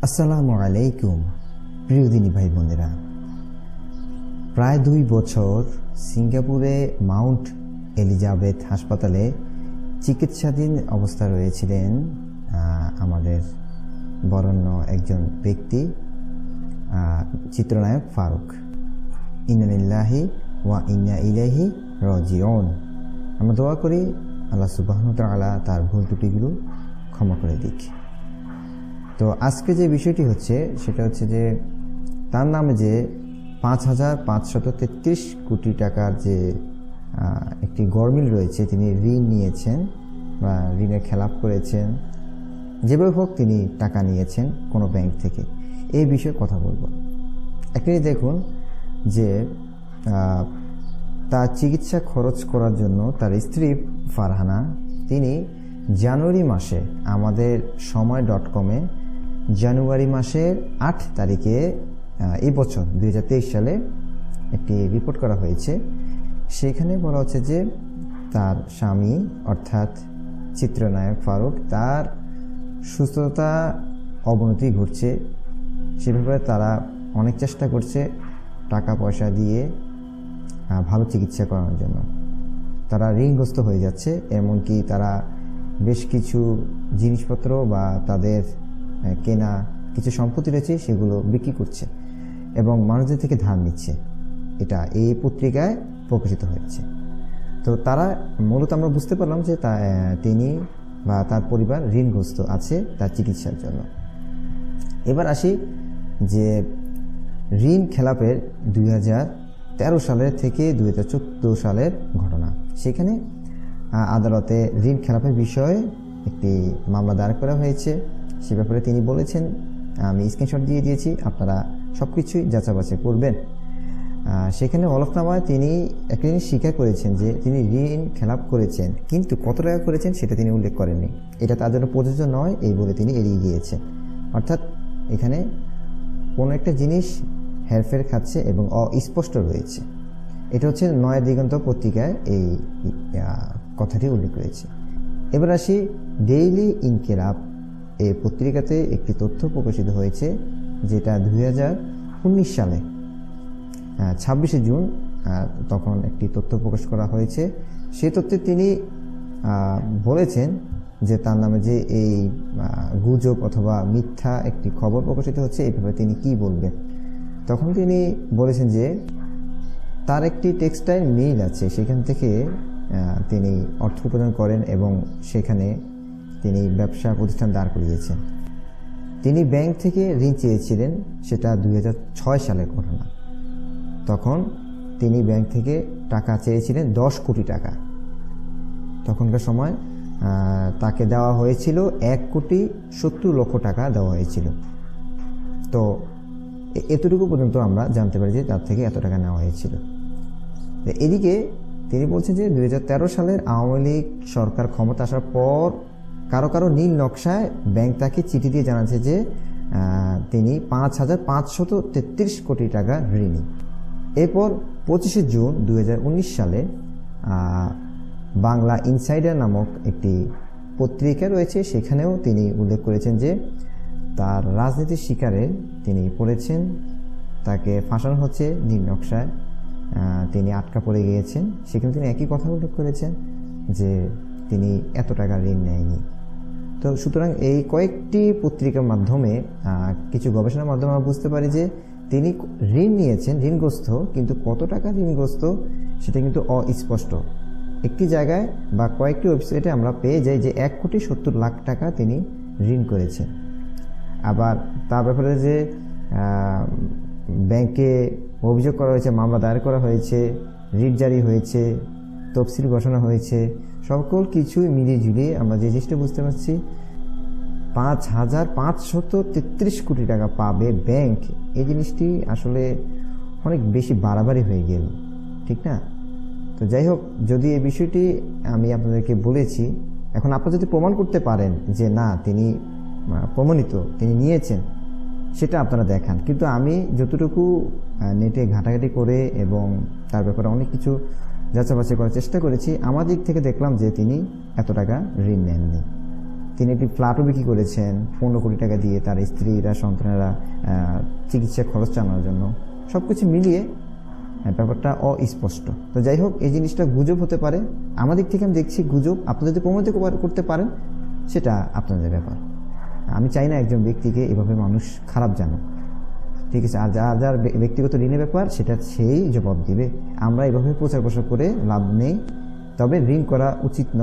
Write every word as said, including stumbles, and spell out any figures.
আসসালামু আলাইকুম প্রিয় দিনী ভাই বোনেরা, প্রায় দুই বছর সিঙ্গাপুরে মাউন্ট এলিজাবেথ হাসপাতালে চিকিৎসাধীন অবস্থা রয়েছিলেন আমাদের বরেণ্য একজন ব্যক্তি, চিত্রনায়ক ফারুক। ইন্না লিল্লাহি ওয়া ইন্না ইলাইহি রাজিউন। আমরা দোয়া করি আল্লাহ সুবহানাহু ওয়া তাআলা তার ভুল ত্রুটিগুলো ক্ষমা করে দিক। তো আজকে যে বিষয়টি হচ্ছে সেটা হচ্ছে যে তার নামে যে পাঁচ হাজার পাঁচশত তেত্রিশ কোটি টাকার যে একটি গরমিল রয়েছে, তিনি ঋণ নিয়েছেন বা ঋণের খেলাপ করেছেন, যেভাবে হোক তিনি টাকা নিয়েছেন কোনো ব্যাংক থেকে। এই বিষয়ে কথা বলবো। একটি দেখুন যে তার চিকিৎসা খরচ করার জন্য তার স্ত্রী ফারহানা, তিনি জানুয়ারি মাসে আমাদের সময় ডট কমে জানুয়ারি মাসের আট তারিখে এই বছর দুই হাজার তেইশ সালে একটি রিপোর্ট করা হয়েছে। সেখানে বলা হচ্ছে যে তার স্বামী অর্থাৎ চিত্রনায়ক ফারুক, তার সুস্থতা অবনতি ঘটছে। সে ব্যাপারে তারা অনেক চেষ্টা করছে টাকা পয়সা দিয়ে ভালো চিকিৎসা করানোর জন্য। তারা ঋণগ্রস্ত হয়ে যাচ্ছে, এমনকি তারা বেশ কিছু জিনিসপত্র বা তাদের কেনা কিছু সম্পত্তি রয়েছে সেগুলো বিক্রি করছে এবং মানুষদের থেকে ধার নিচ্ছে। এটা এই পত্রিকায় প্রকাশিত হয়েছে। তো তারা মূলত আমরা বুঝতে পারলাম যে তা তিনি বা তার পরিবার ঋণগ্রস্ত আছে তার চিকিৎসার জন্য। এবার আসি যে ঋণ খেলাপের দুই হাজার তেরো সালের থেকে দুই হাজার চোদ্দো সালের ঘটনা। সেখানে আদালতে ঋণ খেলাপের বিষয়ে একটি মামলা দায়ের করা হয়েছে। সে ব্যাপারে তিনি বলেছেন, আমি স্ক্রিনশট দিয়ে দিয়েছি, আপনারা সব কিছুই যাচাবাছাই করবেন। সেখানে হলফনামায় তিনি একটা জিনিস স্বীকার করেছেন যে তিনি ঋণ খেলাপ করেছেন, কিন্তু কত টাকা করেছেন সেটা তিনি উল্লেখ করেননি। এটা তার জন্য প্রযোজ্য নয় এই বলে তিনি এড়িয়ে গিয়েছেন। অর্থাৎ এখানে কোনো একটা জিনিস হেরফের খাচ্ছে এবং অস্পষ্ট রয়েছে। এটা হচ্ছে নয়া দিগন্ত পত্রিকায় এই কথাটি উল্লেখ রয়েছে। এবার আসি ডেইলি ইনকিলাব এই পত্রিকাতে একটি তথ্য প্রকাশিত হয়েছে, যেটা দুই হাজার উনিশ সালে ছাব্বিশে জুন তখন একটি তথ্য প্রকাশ করা হয়েছে। সেই তথ্যে তিনি বলেছেন যে তার নামে যে এই গুজব অথবা মিথ্যা একটি খবর প্রকাশিত হচ্ছে, এই ব্যাপারে তিনি কি বলবেন। তখন তিনি বলেছেন যে তার একটি টেক্সটাইল মিল আছে, সেখান থেকে তিনি অর্থ উপার্জন করেন এবং সেখানে তিনি ব্যবসা প্রতিষ্ঠান দাঁড় করিয়েছেন। তিনি ব্যাংক থেকে ঋণ চেয়েছিলেন, সেটা দুই হাজার ছয় সালের ঘটনা। তখন তিনি ব্যাংক থেকে টাকা চেয়েছিলেন দশ কোটি টাকা। তখনকার সময় তাকে দেওয়া হয়েছিল এক কোটি সত্তর লক্ষ টাকা দেওয়া হয়েছিল। তো এতটুকু পর্যন্ত আমরা জানতে পারি যে তার থেকে এত টাকা নেওয়া হয়েছিল। এদিকে তিনি বলছেন যে দুই হাজার তেরো সালের আওয়ামী লীগ সরকার ক্ষমতা আসার পর কারো কারো নীল নকশায় ব্যাংক তাকে চিঠি দিয়ে জানাচ্ছে যে তিনি পাঁচ হাজার পাঁচশত তেত্রিশ কোটি টাকা ঋণী। এরপর পঁচিশে জুন দুই হাজার উনিশ সালে বাংলা ইনসাইডার নামক একটি পত্রিকা রয়েছে, সেখানেও তিনি উল্লেখ করেছেন যে তার রাজনীতির শিকারে তিনি পড়েছেন, তাকে ফাঁসানো হচ্ছে নীল নকশায়, তিনি আটকা পড়ে গিয়েছেন। সেখানে তিনি একই কথা উল্লেখ করেছেন যে তিনি এত টাকা ঋণ নেয়নি। তো সুতরাং এই কয়েকটি পত্রিকার মাধ্যমে কিছু গবেষণার মাধ্যমে আমরা বুঝতে পারি যে তিনি ঋণ নিয়েছেন, ঋণগ্রস্ত, কিন্তু কত টাকা ঋণগ্রস্ত সেটা কিন্তু অস্পষ্ট। একটি জায়গায় বা কয়েকটি ওয়েবসাইটে আমরা পেয়ে যাই যে এক কোটি সত্তর লাখ টাকা তিনি ঋণ করেছেন। আবার তার ব্যাপারে যে ব্যাংকে অভিযোগ করা হয়েছে, মামলা দায়ের করা হয়েছে, রিট জারি হয়েছে, তফসিল ঘোষণা হয়েছে, সকল কিছুই মিলিয়ে ঝুলিয়ে আমরা যে জিনিসটা বুঝতে পারছি, পাঁচ হাজার পাঁচশত তেত্রিশ কোটি টাকা পাবে ব্যাংক, এই জিনিসটি আসলে অনেক বেশি বাড়াবাড়ি হয়ে গেল, ঠিক না? তো যাই হোক, যদি এই বিষয়টি আমি আপনাদেরকে বলেছি, এখন আপনারা যদি প্রমাণ করতে পারেন যে না তিনি প্রমাণিত তিনি নিয়েছেন, সেটা আপনারা দেখান। কিন্তু আমি যতটুকু নেটে ঘাটাঘাটি করে এবং তার ব্যাপারে অনেক কিছু যাচাবাছাই করার চেষ্টা করেছি, আমার দিক থেকে দেখলাম যে তিনি এত টাকা ঋণ নেননি। তিনি একটি ফ্ল্যাটও বিক্রি করেছেন পনেরো কোটি টাকা দিয়ে তার স্ত্রীরা সন্তানেরা চিকিৎসা খরচ চালানোর জন্য। সব কিছু মিলিয়ে ব্যাপারটা অস্পষ্ট। তো যাই হোক, এই জিনিসটা গুজব হতে পারে, আমাদের থেকে আমি দেখছি গুজব। আপনারা যদি প্রমাণিত করতে পারেন সেটা আপনাদের ব্যাপার। আমি চাই না একজন ব্যক্তিকে এভাবে মানুষ খারাপ জানুক, ঠিক আছে। আর যার যার ব্যক্তিগত ঋণের ব্যাপার সেটা সেই জবাব দিবে। আমরা এভাবে প্রচার প্রসার করে লাভ নেই, তবে ঋণ করা উচিত নয়।